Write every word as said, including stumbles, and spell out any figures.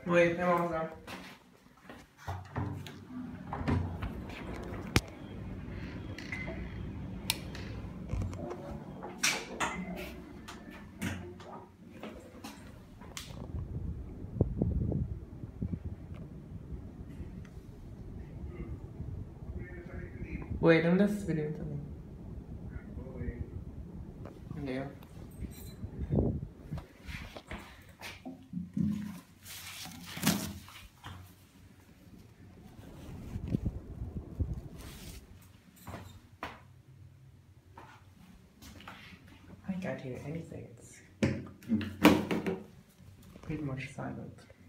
Wait, é rosa. Wait, não dá esse vídeo também. Yeah. I can't hear anything. It's pretty much silent.